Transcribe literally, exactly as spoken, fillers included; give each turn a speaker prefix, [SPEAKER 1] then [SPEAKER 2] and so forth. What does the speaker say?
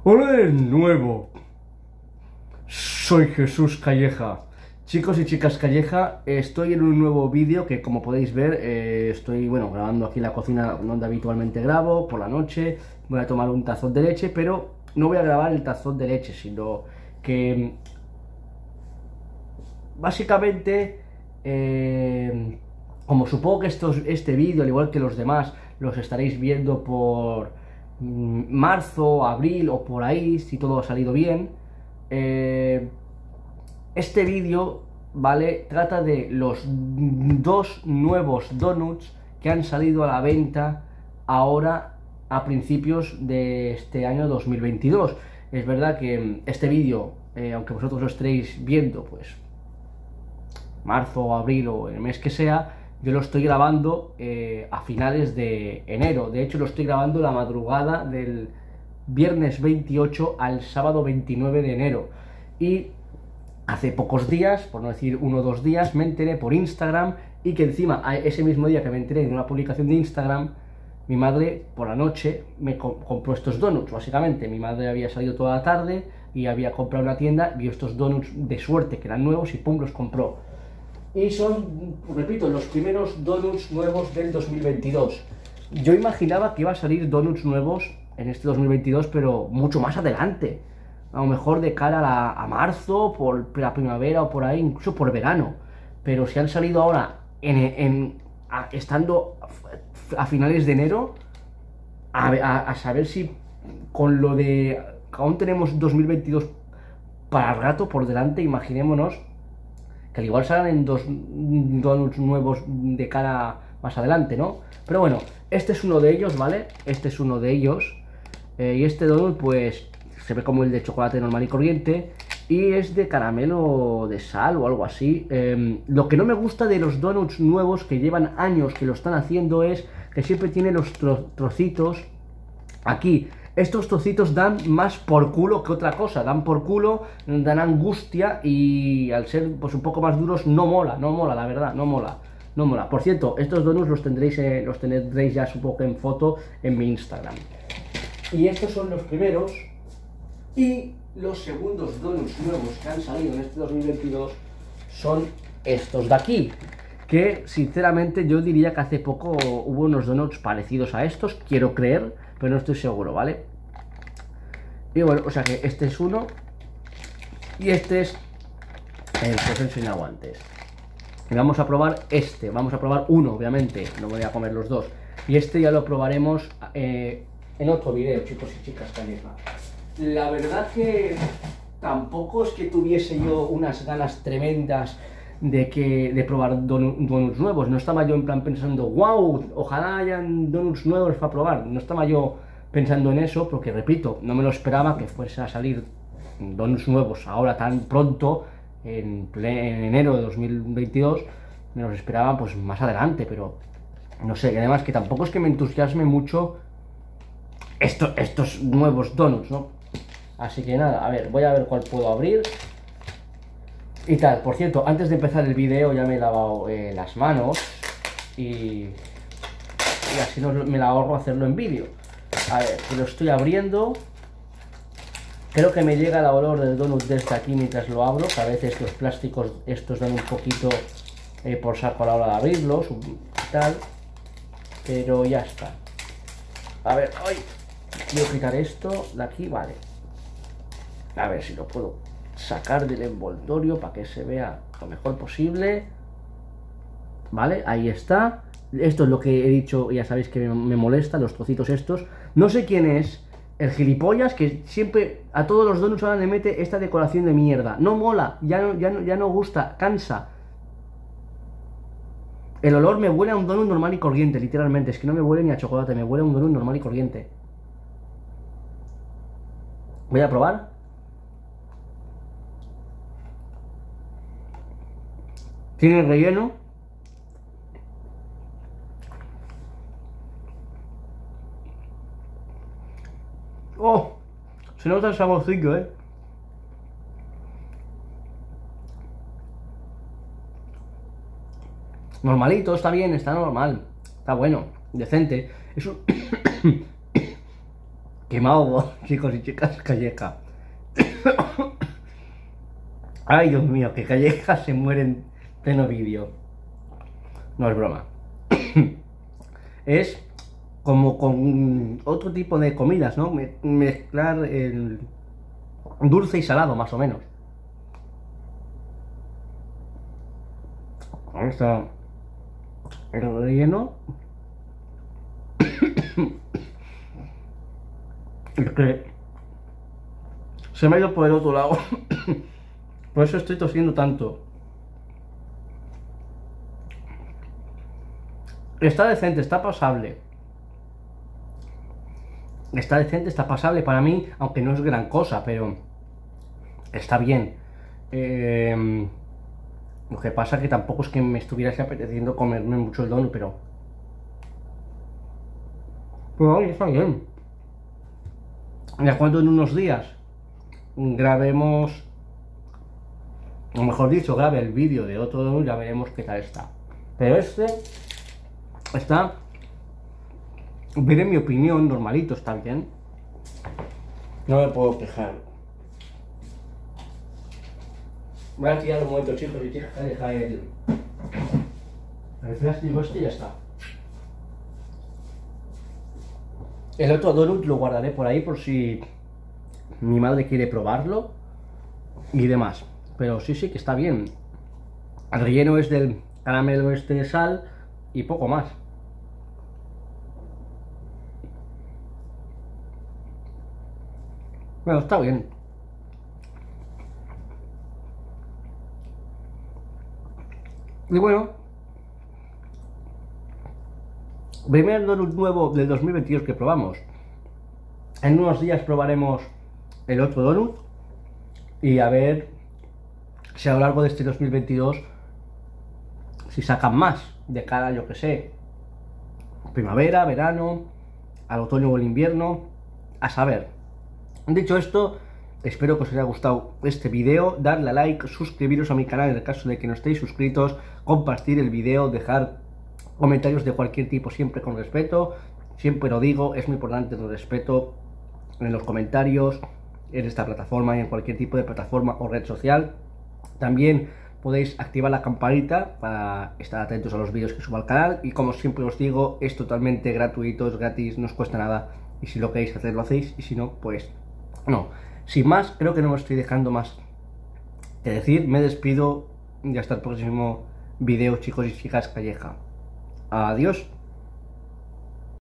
[SPEAKER 1] Hola de nuevo, soy Jesús Calleja. Chicos y chicas Calleja, estoy en un nuevo vídeo que, como podéis ver, eh, estoy bueno grabando aquí en la cocina donde habitualmente grabo, por la noche. Voy a tomar un tazón de leche, pero no voy a grabar el tazón de leche, sino que básicamente, eh, como supongo que estos, este vídeo, al igual que los demás, los estaréis viendo por mm, marzo, abril o por ahí, si todo ha salido bien, eh, este vídeo, ¿vale?, trata de los dos nuevos donuts que han salido a la venta ahora a principios de este año dos mil veintidós. Es verdad que este vídeo, eh, aunque vosotros lo estaréis viendo, pues marzo o abril o el mes que sea, yo lo estoy grabando eh, a finales de enero. De hecho, lo estoy grabando la madrugada del viernes veintiocho al sábado veintinueve de enero. Y hace pocos días, por no decir uno o dos días, me enteré por Instagram, y que encima ese mismo día que me enteré en una publicación de Instagram, mi madre por la noche me compró estos donuts. Básicamente, mi madre había salido toda la tarde y había comprado en una tienda, vio estos donuts de suerte que eran nuevos y pum, los compró. Y son, repito, los primeros donuts nuevos del dos mil veintidós. Yo imaginaba que iba a salir donuts nuevos en este dos mil veintidós, pero mucho más adelante. A lo mejor de cara a, la, a marzo, por la primavera o por ahí, incluso por verano. Pero si han salido ahora, en, en, a, estando a finales de enero, a, a, a saber si con lo de... Aún tenemos dos mil veintidós para el rato por delante, imaginémonos que al igual salgan en dos donuts nuevos de cara más adelante, ¿no? Pero bueno, este es uno de ellos, ¿vale? Este es uno de ellos. Eh, y este donut, pues, se ve como el de chocolate normal y corriente. Y es de caramelo de sal o algo así. Eh, lo que no me gusta de los donuts nuevos, que llevan años que lo están haciendo, es que siempre tiene los tro trocitos aquí. Estos trocitos dan más por culo que otra cosa, dan por culo, dan angustia, y al ser pues un poco más duros no mola, no mola, la verdad, no mola, no mola. Por cierto, estos donuts los tendréis, eh, los tendréis ya supongo que en foto en mi Instagram. Y estos son los primeros, y los segundos donuts nuevos que han salido en este dos mil veintidós son estos de aquí, que sinceramente yo diría que hace poco hubo unos donuts parecidos a estos, quiero creer, pero no estoy seguro, ¿vale? Y bueno, o sea que este es uno, y este es el que os he enseñado antes. Y vamos a probar este, vamos a probar uno, obviamente, no voy a comer los dos. Y este ya lo probaremos eh, en otro video, chicos y chicas Calleja. La verdad que tampoco es que tuviese yo unas ganas tremendas de que de probar donuts nuevos. No estaba yo en plan pensando, wow, ojalá hayan donuts nuevos para probar. No estaba yo pensando en eso, porque repito, no me lo esperaba que fuese a salir donuts nuevos ahora tan pronto, en, en enero de dos mil veintidós. Me los esperaba pues más adelante, pero no sé. Y además que tampoco es que me entusiasme mucho esto, estos nuevos donuts, ¿no? Así que nada, a ver, voy a ver cuál puedo abrir y tal. Por cierto, antes de empezar el vídeo ya me he lavado eh, las manos, y, y así no me la ahorro hacerlo en vídeo. A ver, lo estoy abriendo. Creo que me llega el olor del donut desde aquí mientras lo abro, que a veces los plásticos estos dan un poquito eh, por saco a la hora de abrirlos y tal. Pero ya está. A ver, ¡ay! Quiero quitar esto de aquí, vale. A ver si lo puedo sacar del envoltorio para que se vea lo mejor posible. Vale, ahí está. Esto es lo que he dicho, ya sabéis que me, me molesta, los trocitos estos. No sé quién es el gilipollas que siempre a todos los donuts ahora le mete esta decoración de mierda. No mola, ya no, ya no, ya no gusta, cansa. El olor me huele a un donut normal y corriente, literalmente. Es que no me huele ni a chocolate, me huele a un donut normal y corriente. Voy a probar. Tiene relleno. ¡Oh! Se nota el saborcito, ¿eh? Normalito, está bien, está normal. Está bueno, decente. Es un... Quemado, chicos y chicas, Calleja. Ay, Dios mío, que Calleja se muere en pleno vídeo. No es broma. Es como con otro tipo de comidas, ¿no? Me- Mezclar el dulce y salado, más o menos. Ahí está el relleno. Es que se me ha ido por el otro lado. Por eso estoy tosiendo tanto. Está decente, está pasable. Está decente, está pasable para mí, aunque no es gran cosa, pero está bien. Eh, lo que pasa que tampoco es que me estuviera apeteciendo comerme mucho el donut, pero... Pero ahí está bien. Ya cuando en unos días grabemos, o mejor dicho, grabe el vídeo de otro donut, ya veremos qué tal está. Pero este está, veré mi opinión, normalito, está bien. No me puedo quejar. Voy a tirar un momento, chicos y chicas, deja el, el plástico este y ya está. El otro donut lo guardaré por ahí por si mi madre quiere probarlo y demás. Pero sí, sí que está bien. El relleno es del caramelo este de sal y poco más. Bueno, está bien. Y bueno, primer donut nuevo del dos mil veintidós que probamos. En unos días probaremos el otro donut y a ver si a lo largo de este dos mil veintidós si sacan más de cara, yo que sé, primavera, verano, al otoño o el invierno, a saber. Dicho esto, espero que os haya gustado este vídeo, darle a like, suscribiros a mi canal en el caso de que no estéis suscritos, compartir el vídeo, dejar comentarios de cualquier tipo, siempre con respeto. Siempre lo digo, es muy importante el respeto en los comentarios, en esta plataforma y en cualquier tipo de plataforma o red social. También podéis activar la campanita para estar atentos a los vídeos que subo al canal, y como siempre os digo, es totalmente gratuito, es gratis, no os cuesta nada, y si lo queréis hacer lo hacéis, y si no, pues no. Sin más, creo que no me estoy dejando más que decir, me despido y hasta el próximo vídeo, chicos y chicas Calleja. Adiós.